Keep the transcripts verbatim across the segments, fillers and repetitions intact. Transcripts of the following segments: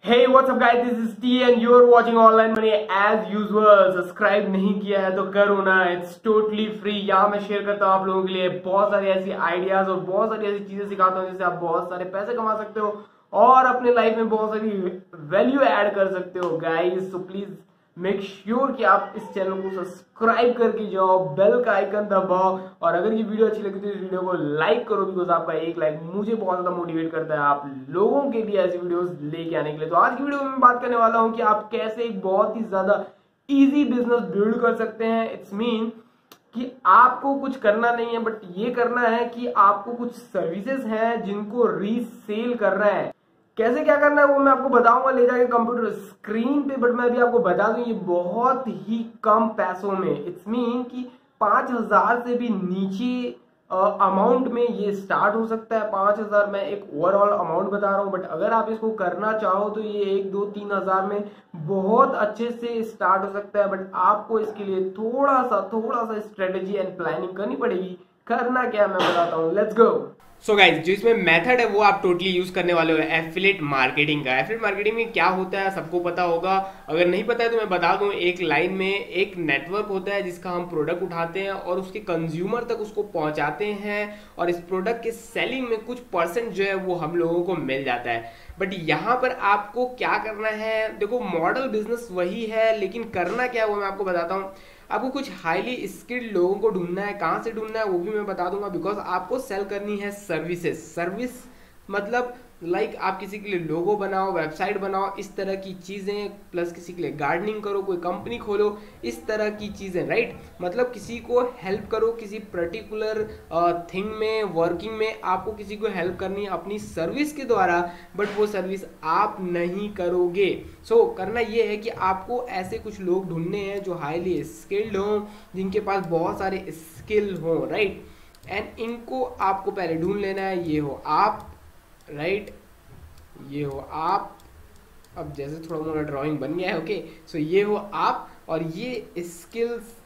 Hey, what's up guys? This is T and you're watching Online Money as usual. Subscribe नहीं किया है तो करो ना, इट्स टोटली फ्री। यहाँ मैं शेयर करता हूँ आप लोगों के लिए बहुत सारी ऐसी आइडियाज और बहुत सारी ऐसी चीजें सिखाता हूँ जिससे आप बहुत सारे पैसे कमा सकते हो और अपने लाइफ में बहुत सारी वैल्यू ऐड कर सकते हो guys. So please make sure कि आप इस चैनल को सब्सक्राइब करके जाओ, बेल का आइकन दबाओ और अगर ये वीडियो अच्छी लगी तो इस वीडियो को लाइक करो, बिकॉज आपका एक लाइक मुझे बहुत ज्यादा मोटिवेट करता है आप लोगों के लिए ऐसी वीडियोस लेके आने के लिए। तो आज की वीडियो में मैं बात करने वाला हूं कि आप कैसे एक बहुत ही ज्यादा इजी बिजनेस बिल्ड कर सकते हैं। इट्स मीन कि आपको कुछ करना नहीं है, बट ये करना है कि आपको कुछ सर्विसेज हैं जिनको रीसेल करना है। कैसे क्या करना है वो मैं आपको बताऊंगा ले जाके कंप्यूटर स्क्रीन पे, बट मैं अभी आपको बता दूं ये बहुत ही कम पैसों में, इट्स मीन कि पांच हजार से भी नीचे अमाउंट में ये स्टार्ट हो सकता है। पांच हजार मैं एक ओवरऑल अमाउंट बता रहा हूं, बट अगर आप इसको करना चाहो तो ये एक दो तीन हजार में बहुत अच्छे से स्टार्ट हो सकता है। बट आपको इसके लिए थोड़ा सा थोड़ा सा स्ट्रेटेजी एंड प्लानिंग करनी पड़ेगी। करना क्या मैं बताता हूँ, लेट्स गो। सो गाइज, जो इसमें मेथड है वो आप टोटली यूज करने वाले हो एफिलिएट मार्केटिंग का। एफिलिएट मार्केटिंग में क्या होता है सबको पता होगा, अगर नहीं पता है तो मैं बता दूं। एक लाइन में एक नेटवर्क होता है जिसका हम प्रोडक्ट उठाते हैं और उसके कंज्यूमर तक उसको पहुंचाते हैं और इस प्रोडक्ट के सेलिंग में कुछ परसेंट जो है वो हम लोगों को मिल जाता है। बट यहाँ पर आपको क्या करना है, देखो मॉडल बिजनेस वही है लेकिन करना क्या है वो मैं आपको बताता हूँ। आपको कुछ हाईली स्किल्ड लोगों को ढूंढना है। कहाँ से ढूंढना है वो भी मैं बता दूंगा, बिकॉज आपको सेल करनी है सर्विसेज। सर्विस मतलब लाइक like आप किसी के लिए लोगो बनाओ, वेबसाइट बनाओ, इस तरह की चीज़ें, प्लस किसी के लिए गार्डनिंग करो, कोई कंपनी खोलो, इस तरह की चीज़ें, राइट। मतलब किसी को हेल्प करो किसी पर्टिकुलर थिंग में, वर्किंग में आपको किसी को हेल्प करनी है अपनी सर्विस के द्वारा, बट वो सर्विस आप नहीं करोगे। सो so, करना ये है कि आपको ऐसे कुछ लोग ढूंढने हैं जो हाईली स्किल्ड हों, जिनके पास बहुत सारे स्किल हों, राइट। एंड इनको आपको पहले ढूंढ लेना है। ये हो आप, राइट right? ये हो आप। अब जैसे थोड़ा मोड़ा ड्राइंग बन गया है, ओके। सो ये हो आप और ये स्किल्स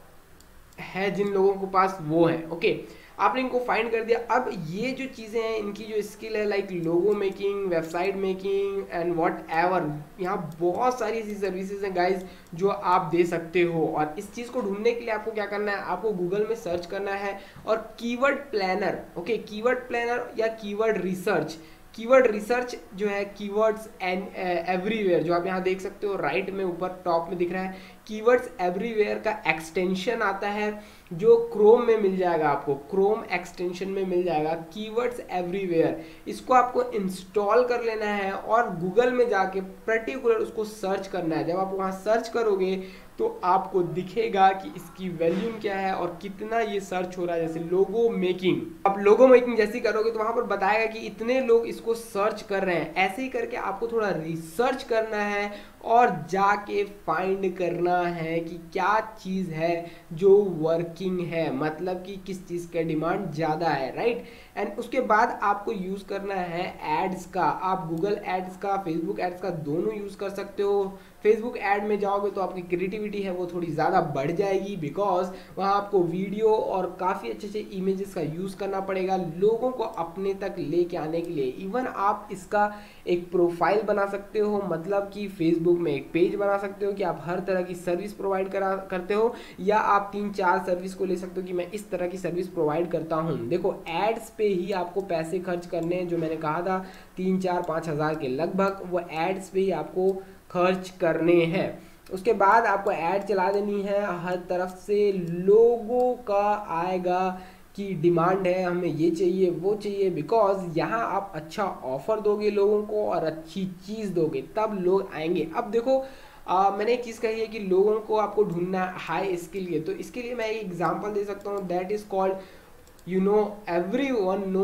है जिन लोगों के पास वो है, ओके okay? आपने इनको फाइंड कर दिया। अब ये जो चीज़ें हैं इनकी जो स्किल है like logo making, website making and whatever, यहाँ बहुत सारी ऐसी सर्विसेज हैं गाइज जो आप दे सकते हो। और इस चीज़ को ढूंढने के लिए आपको क्या करना है, आपको गूगल में सर्च करना है और keyword planner, okay, keyword planner या कीवर्ड रिसर्च। कीवर्ड रिसर्च जो है कीवर्ड्स एंड एवरीवेयर, जो आप यहाँ देख सकते हो राइट में ऊपर टॉप में दिख रहा है, कीवर्ड्स एवरीवेयर का एक्सटेंशन आता है जो क्रोम में मिल जाएगा, आपको क्रोम एक्सटेंशन में मिल जाएगा कीवर्ड्स एवरीवेयर। इसको आपको इंस्टॉल कर लेना है और गूगल में जाके पर्टिकुलर उसको सर्च करना है। जब आप वहाँ सर्च करोगे तो आपको दिखेगा कि इसकी वैल्यूम क्या है और कितना ये सर्च हो रहा है। जैसे लोगो मेकिंग, आप लोगो मेकिंग जैसी करोगे तो वहाँ पर बताएगा कि इतने लोग इसको सर्च कर रहे हैं। ऐसे ही करके आपको थोड़ा रिसर्च करना है और जाके फाइंड करना है कि क्या चीज़ है जो वर्किंग है, मतलब कि किस चीज़ का डिमांड ज़्यादा है, राइट। एंड उसके बाद आपको यूज़ करना है एड्स का। आप गूगल एड्स का, फेसबुक एड्स का दोनों यूज़ कर सकते हो। फेसबुक ऐड में जाओगे तो आपकी क्रिएटिविटी है वो थोड़ी ज़्यादा बढ़ जाएगी, बिकॉज वहाँ आपको वीडियो और काफ़ी अच्छे अच्छे इमेजेस का यूज़ करना पड़ेगा लोगों को अपने तक लेके आने के लिए। इवन आप इसका एक प्रोफाइल बना सकते हो, मतलब कि फेसबुक में एक पेज बना सकते हो कि आप हर तरह की सर्विस प्रोवाइड करा करते हो, या आप तीन चार सर्विस को ले सकते हो कि मैं इस तरह की सर्विस प्रोवाइड करता हूँ। देखो एड्स पे ही आपको पैसे खर्च करने हैं, जो मैंने कहा था तीन चार पाँच हज़ार के लगभग, वो एड्स पे ही आपको खर्च करने हैं। उसके बाद आपको ऐड चला देनी है, हर तरफ से लोगों का आएगा कि डिमांड है, हमें ये चाहिए वो चाहिए, बिकॉज यहाँ आप अच्छा ऑफर दोगे लोगों को और अच्छी चीज़ दोगे तब लोग आएंगे। अब देखो आ, मैंने एक चीज़ कही है कि लोगों को आपको ढूंढना है हाई स्किल के, तो इसके लिए मैं एक एग्जांपल दे सकता हूँ, that is called you know everyone know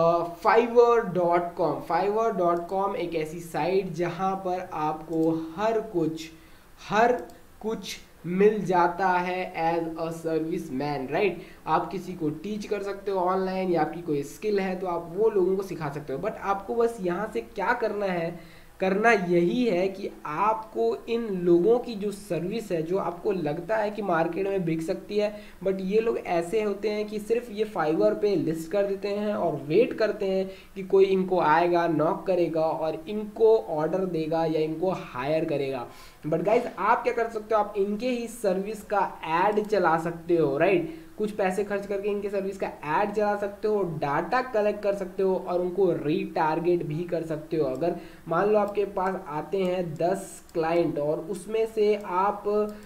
Fiverr dot com. Fiverr dot com एक ऐसी साइट जहाँ पर आपको हर कुछ हर कुछ मिल जाता है as a service man, right. आप किसी को टीच कर सकते हो ऑनलाइन, या आपकी कोई स्किल है तो आप वो लोगों को सिखा सकते हो। बट आपको बस यहाँ से क्या करना है, करना यही है कि आपको इन लोगों की जो सर्विस है, जो आपको लगता है कि मार्केट में बिक सकती है, बट ये लोग ऐसे होते हैं कि सिर्फ ये फाइवर पे लिस्ट कर देते हैं और वेट करते हैं कि कोई इनको आएगा, नॉक करेगा और इनको ऑर्डर देगा या इनको हायर करेगा। बट गाइज आप क्या कर सकते हो, आप इनके ही सर्विस का एड चला सकते हो, राइट। कुछ पैसे खर्च करके इनके सर्विस का ऐड चला सकते हो, डाटा कलेक्ट कर सकते हो और उनको रीटारगेट भी कर सकते हो। अगर मान लो आपके पास आते हैं दस क्लाइंट और उसमें से आप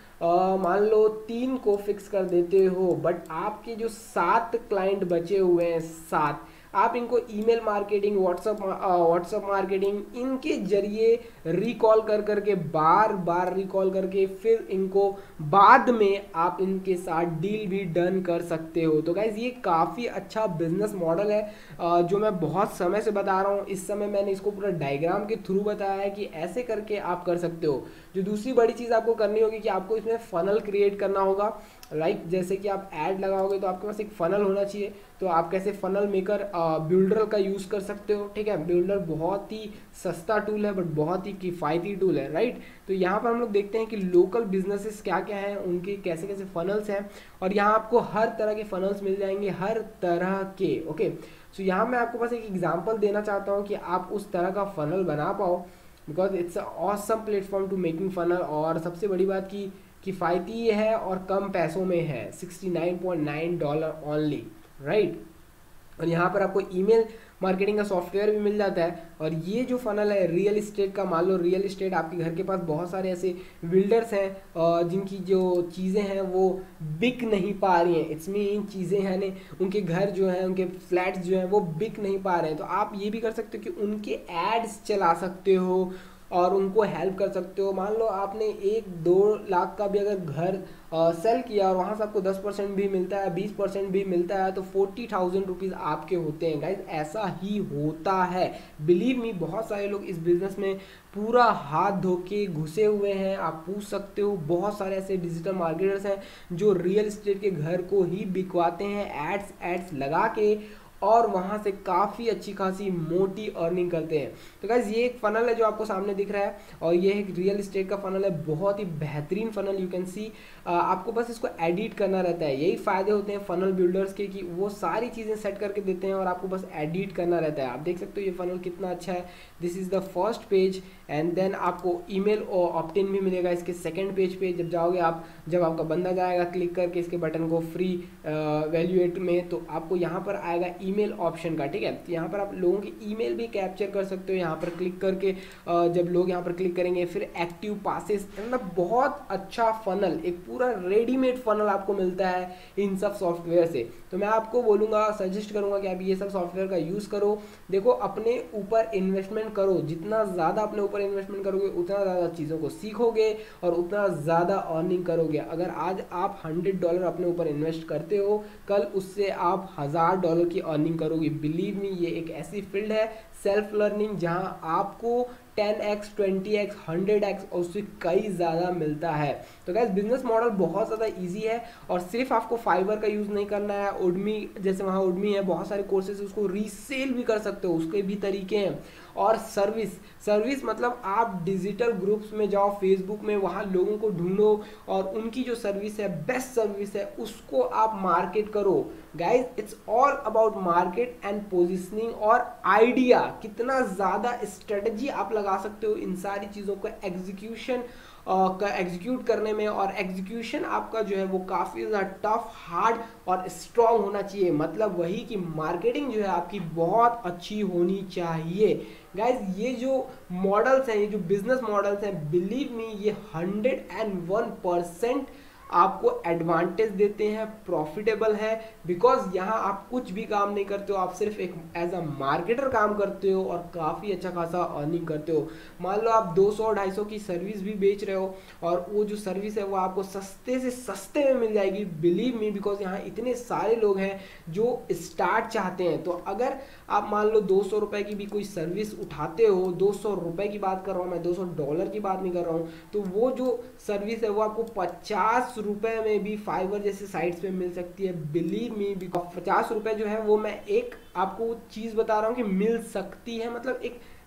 मान लो तीन को फिक्स कर देते हो, बट आपके जो सात क्लाइंट बचे हुए हैं, सात, आप इनको email marketing, WhatsApp WhatsApp marketing इनके जरिए रिकॉल कर करके, बार बार रिकॉल करके, फिर इनको बाद में आप इनके साथ डील भी डन कर सकते हो। तो गाइज ये काफ़ी अच्छा बिजनेस मॉडल है जो मैं बहुत समय से बता रहा हूँ। इस समय मैंने इसको पूरा डायग्राम के थ्रू बताया है कि ऐसे करके आप कर सकते हो। जो दूसरी बड़ी चीज़ आपको करनी होगी कि आपको इसमें फनल क्रिएट करना होगा, राइट। जैसे कि आप ऐड लगाओगे तो आपके पास एक फनल होना चाहिए। तो आप कैसे फनल मेकर बिल्डर का यूज़ कर सकते हो, ठीक है। बिल्डर बहुत ही सस्ता टूल है बट बहुत ही किफ़ायती टूल है, राइट। तो यहाँ पर हम लोग देखते हैं कि लोकल बिजनेसेस क्या क्या हैं, उनके कैसे कैसे फनल्स हैं, और यहाँ आपको हर तरह के फनल्स मिल जाएंगे, हर तरह के, ओके। सो यहाँ मैं आपको बस एक एग्जाम्पल देना चाहता हूँ कि आप उस तरह का फनल बना पाओ, because it's a awesome platform to making funnel. और सबसे बड़ी बात की किफ़ायती है और कम पैसों में है, sixty nine point nine dollar only, right. और यहाँ पर आपको ईमेल मार्केटिंग का सॉफ्टवेयर भी मिल जाता है। और ये जो फनल है रियल इस्टेट का, मान लो रियल इस्टेट आपके घर के पास बहुत सारे ऐसे बिल्डर्स हैं जिनकी जो चीज़ें हैं वो बिक नहीं पा रही हैं, इट्स मीन चीज़ें हैं ने उनके घर जो हैं, उनके फ्लैट्स जो हैं वो बिक नहीं पा रहे हैं। तो आप ये भी कर सकते हो कि उनके एड्स चला सकते हो और उनको हेल्प कर सकते हो। मान लो आपने एक दो लाख का भी अगर घर आ, सेल किया और वहाँ से आपको दस परसेंट भी मिलता है, बीस परसेंट भी मिलता है, तो फोर्टी थाउजेंड रुपीज़ आपके होते हैं। गाइज ऐसा ही होता है, बिलीव मी। बहुत सारे लोग इस बिजनेस में पूरा हाथ धो के घुसे हुए हैं। आप पूछ सकते हो, बहुत सारे ऐसे डिजिटल मार्केटर्स हैं जो रियल इस्टेट के घर को ही बिकवाते हैं एड्स एड्स लगा के, और वहाँ से काफ़ी अच्छी खासी मोटी अर्निंग करते हैं। तो गाइज ये एक फनल है जो आपको सामने दिख रहा है, और ये एक रियल एस्टेट का फनल है, बहुत ही बेहतरीन फनल, यू कैन सी। आपको बस इसको एडिट करना रहता है। यही फ़ायदे होते हैं फनल बिल्डर्स के कि वो सारी चीज़ें सेट करके देते हैं और आपको बस एडिट करना रहता है। आप देख सकते हो ये फनल कितना अच्छा है। This is the first page, and then आपको ईमेल और ऑप्ट-इन भी मिलेगा इसके सेकेंड पेज पे। जब जाओगे आप, जब आपका बंदा जाएगा क्लिक करके इसके बटन को फ्री वैल्यूएट में, तो आपको यहाँ पर आएगा ईमेल ऑप्शन का, ठीक है। तो यहाँ पर आप लोगों की ईमेल भी कैप्चर कर सकते हो यहाँ पर क्लिक करके। जब लोग यहाँ पर क्लिक करेंगे, फिर एक्टिव पासेस, मतलब बहुत अच्छा फनल, एक पूरा रेडीमेड फनल आपको मिलता है इन सब सॉफ्टवेयर से। तो मैं आपको बोलूँगा, सजेस्ट करूँगा कि आप ये सब सॉफ्टवेयर का यूज़ करो। देखो, अपने ऊपर इन्वेस्टमेंट करो, जितना ज़्यादा अपने ऊपर इन्वेस्टमेंट करोगे उतना ज़्यादा चीज़ों को सीखोगे और उतना ज़्यादा अर्निंग करोगे। अगर आज आप हंड्रेड डॉलर अपने ऊपर इन्वेस्ट करते हो, कल उससे आप हज़ार डॉलर की अर्निंग करोगे। बिलीव मी, ये एक ऐसी फील्ड है सेल्फ लर्निंग जहां आपको ten X, twenty X, hundred X और उससे कई ज़्यादा मिलता है। तो गाइस बिजनेस मॉडल बहुत ज़्यादा इजी है, और सिर्फ आपको फाइवर का यूज़ नहीं करना है। उडमी, जैसे वहाँ उडमी है, बहुत सारे कोर्सेज, उसको रीसेल भी कर सकते हो, उसके भी तरीके हैं। और सर्विस सर्विस मतलब आप डिजिटल ग्रुप्स में जाओ, फेसबुक में, वहाँ लोगों को ढूंढो और उनकी जो सर्विस है, बेस्ट सर्विस है, उसको आप मार्केट करो। Guys it's all about market and positioning और आइडिया। कितना ज़्यादा स्ट्रेटजी आप लगा सकते हो इन सारी चीज़ों को एग्जीक्यूशन का एग्जीक्यूट करने में, और एग्जीक्यूशन आपका जो है वो काफ़ी ज़्यादा टफ, हार्ड और स्ट्रॉन्ग होना चाहिए। मतलब वही कि मार्केटिंग जो है आपकी बहुत अच्छी होनी चाहिए। गाइज ये जो मॉडल्स हैं, ये जो बिजनेस मॉडल्स हैं, बिलीव मी, ये हंड्रेड एंड वन परसेंट आपको एडवांटेज देते हैं, प्रॉफिटेबल है। बिकॉज यहाँ आप कुछ भी काम नहीं करते हो, आप सिर्फ एक एज अ मार्केटर काम करते हो और काफ़ी अच्छा खासा अर्निंग करते हो। मान लो आप दो सौ ढाई सौ की सर्विस भी बेच रहे हो, और वो जो सर्विस है वो आपको सस्ते से सस्ते में मिल जाएगी, बिलीव मी। बिकॉज यहाँ इतने सारे लोग हैं जो स्टार्ट चाहते हैं। तो अगर आप मान लो दो सौ रुपये की भी कोई सर्विस उठाते हो, दो सौ रुपये की बात कर रहा हूँ मैं, दो सौ डॉलर की बात नहीं कर रहा हूँ, तो वो जो सर्विस है वो आपको पचास रुपए में भी फाइवर जैसे साइट्स पे मिल सकती है। बिलीव मी, बिकॉज पचास रुपए जो है वो मैं एक आपको चीज़ बता रहा हूँ कि मिल सकती है, मतलब एक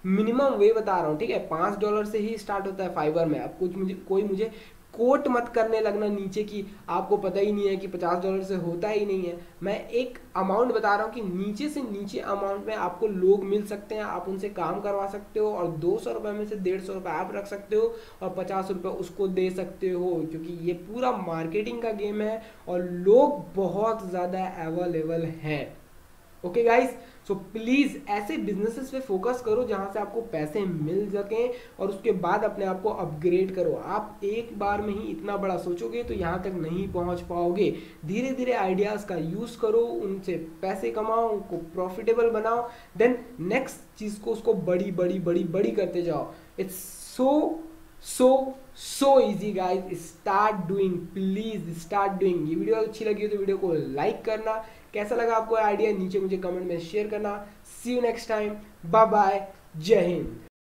मिनिमम वे बता रहा हूँ, ठीक है। पाँच डॉलर से ही स्टार्ट होता है फाइवर में। अब कुछ मुझे कोई मुझे कोट मत करने लगना नीचे की आपको पता ही नहीं है कि पचास डॉलर से होता ही नहीं है। मैं एक अमाउंट बता रहा हूँ कि नीचे से नीचे अमाउंट में आपको लोग मिल सकते हैं, आप उनसे काम करवा सकते हो और दो सौ रुपये में से डेढ़ सौ रुपये आप रख सकते हो और पचास रुपये उसको दे सकते हो, क्योंकि ये पूरा मार्केटिंग का गेम है और लोग बहुत ज़्यादा अवेलेबल हैं। ओके गाइस, सो प्लीज ऐसे बिजनेसेस पे फोकस करो जहां से आपको पैसे मिल सकें और उसके बाद अपने आप को अपग्रेड करो। आप एक बार में ही इतना बड़ा सोचोगे तो यहां तक नहीं पहुंच पाओगे। धीरे धीरे आइडियाज का यूज करो, उनसे पैसे कमाओ, उनको प्रॉफिटेबल बनाओ, देन नेक्स्ट चीज को उसको बड़ी बड़ी बड़ी बड़ी करते जाओ। It's so so so easy guys, start doing, please start doing. ये वीडियो अच्छी लगी हो तो वीडियो को लाइक करना, कैसा लगा आपको आइडिया नीचे मुझे कमेंट में शेयर करना। See you next time, bye bye, Jai Hind.